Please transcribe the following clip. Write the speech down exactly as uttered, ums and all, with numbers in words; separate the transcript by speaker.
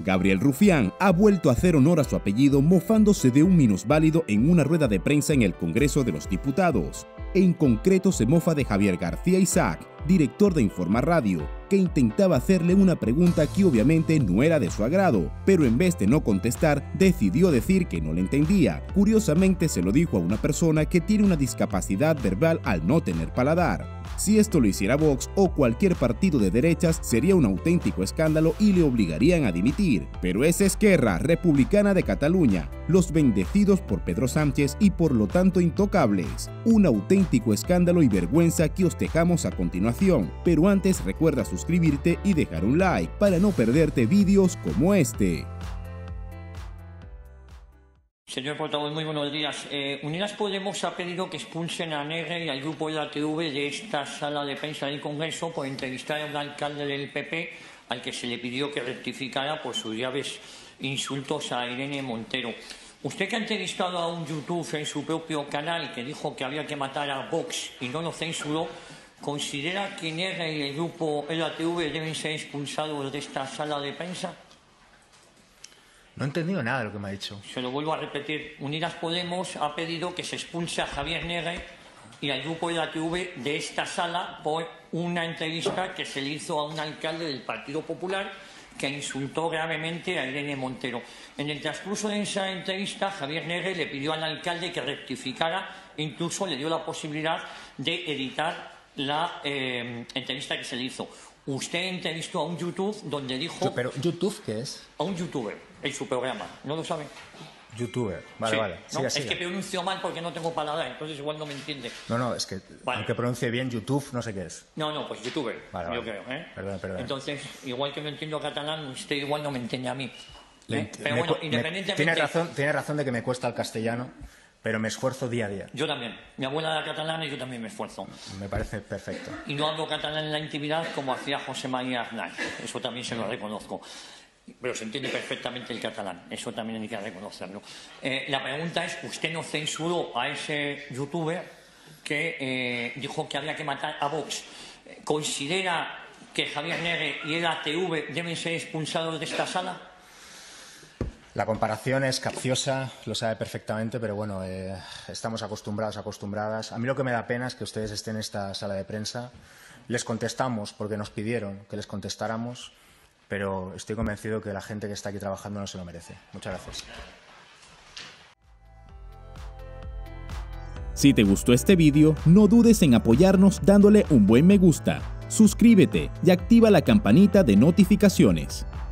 Speaker 1: Gabriel Rufián ha vuelto a hacer honor a su apellido mofándose de un minusválido en una rueda de prensa en el Congreso de los Diputados. En concreto se mofa de Javier García Isaac, director de Informa Radio, que intentaba hacerle una pregunta que obviamente no era de su agrado, pero en vez de no contestar, decidió decir que no le entendía. Curiosamente se lo dijo a una persona que tiene una discapacidad verbal al no tener paladar. Si esto lo hiciera Vox o cualquier partido de derechas, sería un auténtico escándalo y le obligarían a dimitir. Pero es Esquerra Republicana de Cataluña, los bendecidos por Pedro Sánchez y por lo tanto intocables. Un auténtico escándalo y vergüenza que os dejamos a continuación. Pero antes recuerda suscribirte y dejar un like para no perderte vídeos como este.
Speaker 2: Señor portavoz, muy buenos días. Eh, Unidas Podemos ha pedido que expulsen a Negre y al grupo de la T V de esta sala de prensa del Congreso por entrevistar a un alcalde del P P al que se le pidió que rectificara por sus graves insultos a Irene Montero. Usted, que ha entrevistado a un YouTube en su propio canal que dijo que había que matar a Vox y no lo censuró, ¿considera que Negre y el grupo de la T V deben ser expulsados de esta sala de prensa?
Speaker 3: No he entendido nada de lo que me ha dicho.
Speaker 2: Se lo vuelvo a repetir. Unidas Podemos ha pedido que se expulse a Javier Negre y al grupo de la T V de esta sala por una entrevista que se le hizo a un alcalde del Partido Popular que insultó gravemente a Irene Montero. En el transcurso de esa entrevista, Javier Negre le pidió al alcalde que rectificara e incluso le dio la posibilidad de editar la eh, entrevista que se le hizo. Usted entrevistó a un YouTube donde dijo...
Speaker 3: ¿Pero YouTube qué es?
Speaker 2: A un youtuber, en su programa. ¿No lo sabe?
Speaker 3: YouTuber, vale,
Speaker 2: sí,
Speaker 3: vale.
Speaker 2: ¿no?
Speaker 3: Siga,
Speaker 2: es
Speaker 3: siga.
Speaker 2: que pronuncio mal porque no tengo paladar, entonces igual no me entiende.
Speaker 3: No, no, es que
Speaker 2: vale.
Speaker 3: Aunque pronuncie bien YouTube, no sé qué es.
Speaker 2: No, no, pues youtuber,
Speaker 3: vale,
Speaker 2: yo
Speaker 3: vale.
Speaker 2: creo. ¿eh?
Speaker 3: Perdón, perdón.
Speaker 2: Entonces, igual que no entiendo catalán, usted igual no me entiende a mí. ¿eh? Pero
Speaker 3: me,
Speaker 2: bueno,
Speaker 3: me,
Speaker 2: independientemente...
Speaker 3: Tiene razón, tiene razón de que me cuesta el castellano, pero me esfuerzo día a día.
Speaker 2: Yo también. Mi abuela era catalana y yo también me esfuerzo.
Speaker 3: Me parece perfecto.
Speaker 2: Y no hablo catalán en la intimidad como hacía José María Aznar. Eso también se lo reconozco. Pero se entiende perfectamente el catalán. Eso también hay que reconocerlo. Eh, la pregunta es, ¿usted no censuró a ese youtuber que eh, dijo que había que matar a Vox? ¿Considera que Javier Negre y el A T V deben ser expulsados de esta sala?
Speaker 3: La comparación es capciosa, lo sabe perfectamente, pero bueno, eh, estamos acostumbrados, acostumbradas. A mí lo que me da pena es que ustedes estén en esta sala de prensa. Les contestamos porque nos pidieron que les contestáramos, pero estoy convencido que la gente que está aquí trabajando no se lo merece. Muchas gracias.
Speaker 1: Si te gustó este vídeo, no dudes en apoyarnos dándole un buen me gusta, suscríbete y activa la campanita de notificaciones.